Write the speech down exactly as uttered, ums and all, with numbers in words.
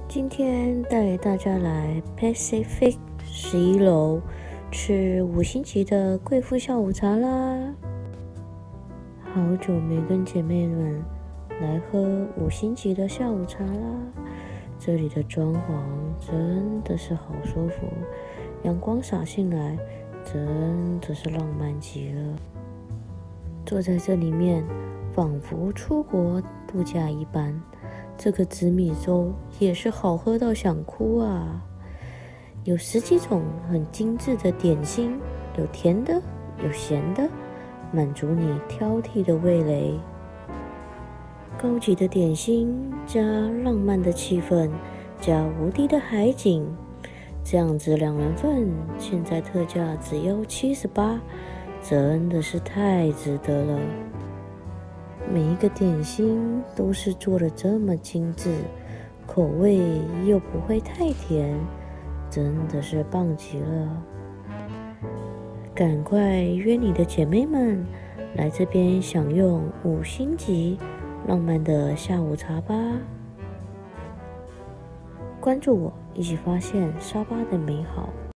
今天带大家来 Pacific 十一楼吃五星级的贵妇下午茶啦！好久没跟姐妹们来喝五星级的下午茶啦！这里的装潢真的是好舒服，阳光洒进来，真的是浪漫极了。坐在这里面，仿佛出国度假一般。这个紫米粥也是好喝到想哭啊！有十几种很精致的点心，有甜的，有咸的，满足你挑剔的味蕾。高级的点心加浪漫的气氛，加无敌的海景，这样子两人份，现在特价只要七十八，真的是太值得了。每一个点心都是做得这么精致，口味又不会太甜，真的是棒极了。赶快约你的姐妹们来这边享用五星级浪漫的下午茶吧！关注我，一起发现沙巴的美好。